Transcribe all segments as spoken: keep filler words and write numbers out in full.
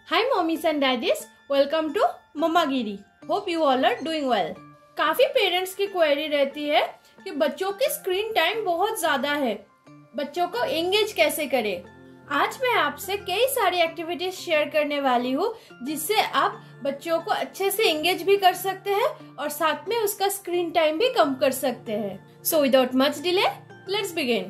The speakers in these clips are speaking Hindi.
Hi mommies and daddies, welcome to Mamagiri. Hope you all are doing well. काफी पेरेंट्स की क्वेरी रहती है कि बच्चों की स्क्रीन टाइम बहुत ज्यादा है, बच्चों को एंगेज कैसे करें। आज मैं आपसे कई सारी एक्टिविटीज शेयर करने वाली हूँ जिससे आप बच्चों को अच्छे से एंगेज भी कर सकते हैं और साथ में उसका स्क्रीन टाइम भी कम कर सकते हैं। So without much delay, let's begin.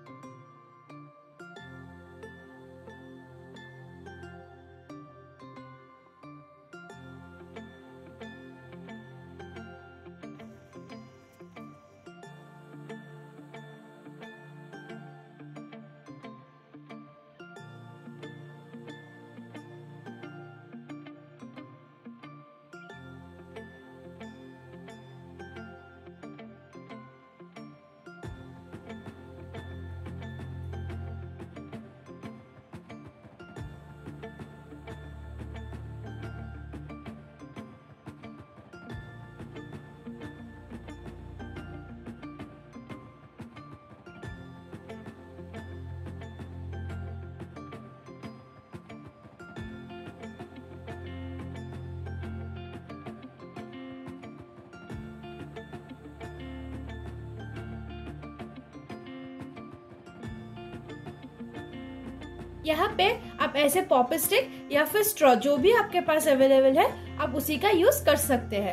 यहाँ पे आप ऐसे पॉप स्टिक या फिर स्ट्रॉ जो भी आपके पास अवेलेबल है आप उसी का यूज कर सकते हैं।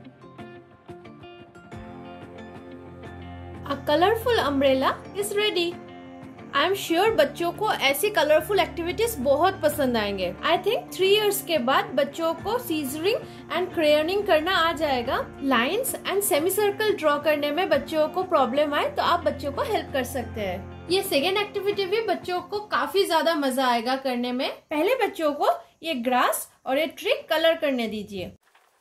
A colourful umbrella is ready. I am sure बच्चों को ऐसी कलरफुल एक्टिविटीज बहुत पसंद आएंगे। आई थिंक थ्री इयर्स के बाद बच्चों को सीजरिंग एंड क्रेयनिंग करना आ जाएगा। Lines and semi circle draw करने में बच्चों को प्रॉब्लम आए तो आप बच्चों को हेल्प कर सकते हैं। ये सेकेंड एक्टिविटी भी बच्चों को काफी ज्यादा मजा आएगा करने में। पहले बच्चों को ये ग्रास और ये ट्री कलर करने दीजिए।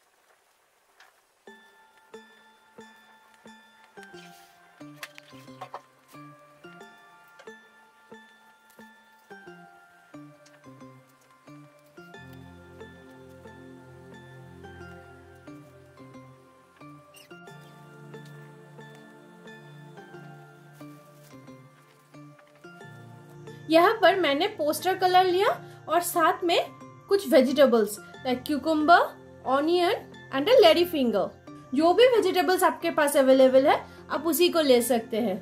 यहाँ पर मैंने पोस्टर कलर लिया और साथ में कुछ vegetables like cucumber, onion and a lady finger. जो भी वेजिटेबल्स आपके पास अवेलेबल है आप उसी को ले सकते हैं।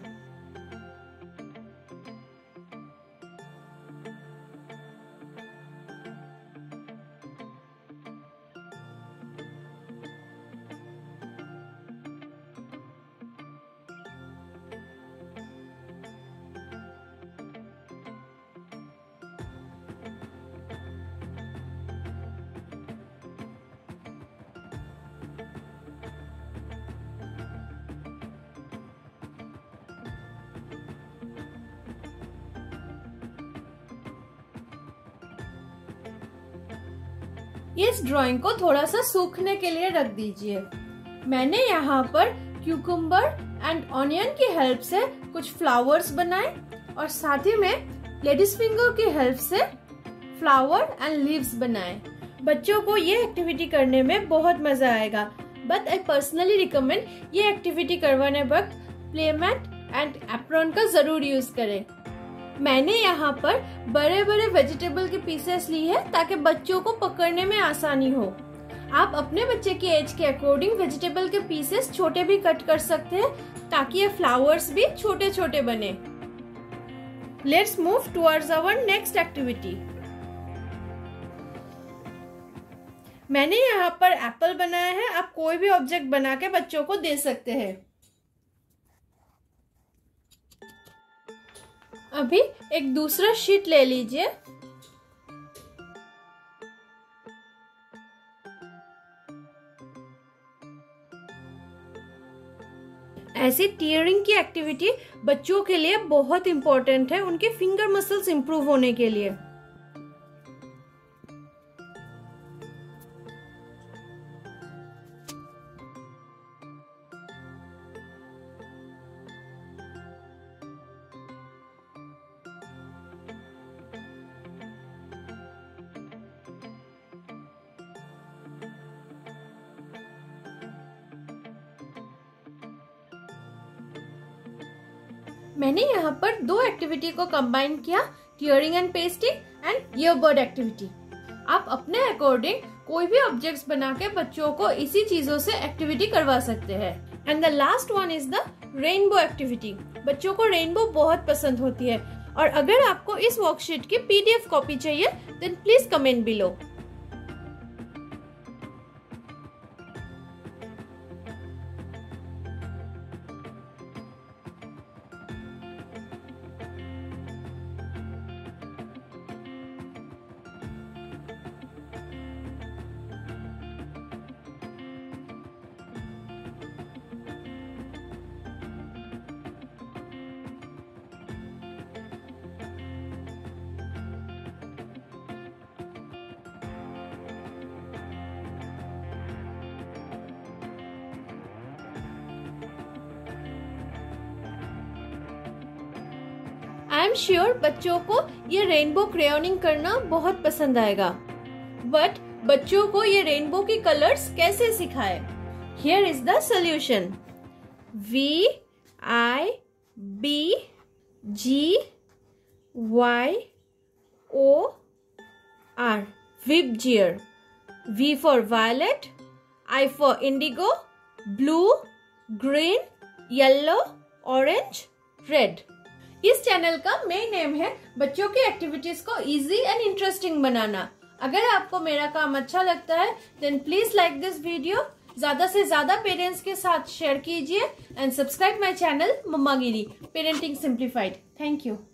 इस ड्राइंग को थोड़ा सा सूखने के लिए रख दीजिए। मैंने यहाँ पर क्यूकम्बर एंड ऑनियन की हेल्प से कुछ फ्लावर्स बनाए और साथ ही में लेडीज फिंगर की हेल्प से फ्लावर एंड लीव्स बनाए। बच्चों को ये एक्टिविटी करने में बहुत मजा आएगा, बट आई पर्सनली रिकमेंड ये एक्टिविटी करवाने वक्त प्लेमैट एंड एप्रॉन का जरूर यूज करें। मैंने यहाँ पर बड़े बड़े वेजिटेबल के पीसेस ली है ताकि बच्चों को पकड़ने में आसानी हो। आप अपने बच्चे की एज के अकॉर्डिंग वेजिटेबल के पीसेस छोटे भी कट कर सकते हैं ताकि ये फ्लावर्स भी छोटे छोटे बने। Let's move towards our next activity. मैंने यहाँ पर एप्पल बनाया है, आप कोई भी ऑब्जेक्ट बना के बच्चों को दे सकते हैं। अभी एक दूसरा शीट ले लीजिए। ऐसी टीयरिंग की एक्टिविटी बच्चों के लिए बहुत इंपॉर्टेंट है, उनके फिंगर मसल्स इंप्रूव होने के लिए। मैंने यहाँ पर दो एक्टिविटी को कंबाइन किया, tearing and pasting and earbud activity. आप अपने अकॉर्डिंग कोई भी ऑब्जेक्ट्स बना के बच्चों को इसी चीजों से एक्टिविटी करवा सकते हैं। And the last one is the rainbow activity. बच्चों को रेनबो बहुत पसंद होती है, और अगर आपको इस वर्कशीट की पीडीएफ कॉपी चाहिए then please comment below. I am sure बच्चों को ये रेनबो क्रेयोनिंग करना बहुत पसंद आएगा। बट बच्चों को ये रेनबो की कलर्स कैसे सिखाए? Here is the solution. V I B G Y O R, VIBGYOR. V for violet, I for indigo, blue, green, yellow, orange, red। इस चैनल का मेन एम है बच्चों की एक्टिविटीज को इजी एंड इंटरेस्टिंग बनाना। अगर आपको मेरा काम अच्छा लगता है then please like this video, ज्यादा से ज्यादा पेरेंट्स के साथ शेयर कीजिए and subscribe my channel Mammagiri parenting simplified. Thank you.